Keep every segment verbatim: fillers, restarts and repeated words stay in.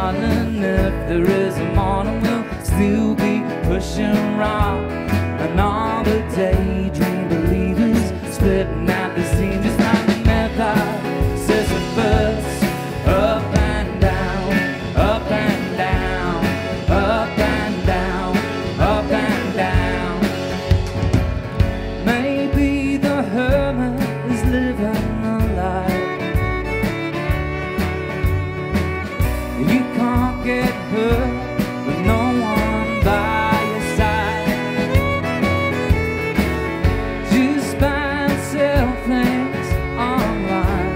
darling, if there is a morning, we'll still be pushing rock. And all the daydream believers splitting at the seam, just like the method Sisyphus. Up and down, up and down, up and down, up and down. Maybe the hermit is living a life. You can't get hurt with no one by your side. Just buy and sell things online.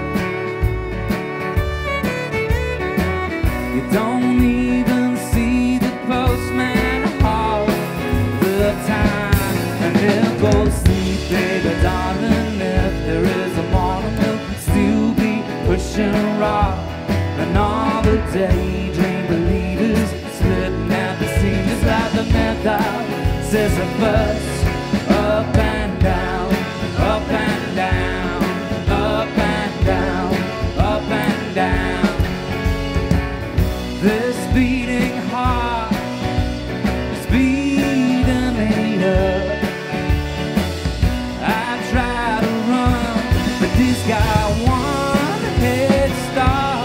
You don't even see the postman all the time. And he'll go sleep, baby darling, if there is a morning, we'll still be pushing rock. And all the daydream believers splitting at the seam, just like the method Sisyphus. Up and down, up and down, up and down, up and down. This beating heart is beating me up. I try to run, but this got one head start.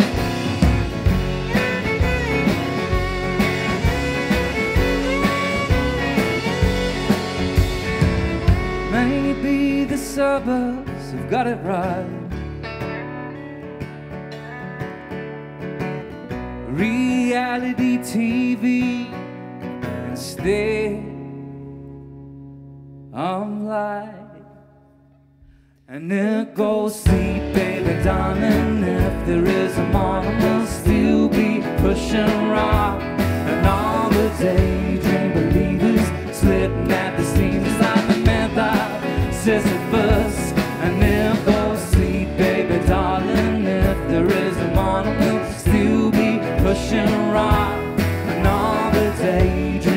Maybe the suburbs have got it right. Reality T V instead of life. And it goes sleep, baby darling, if there is a morning, we'll still be pushing rock. And all the daydream believers splitting at the seams, like the method Sisyphus. And it goes sleep, baby darling, if there is a morning, we'll still be pushing rock. And all the daydream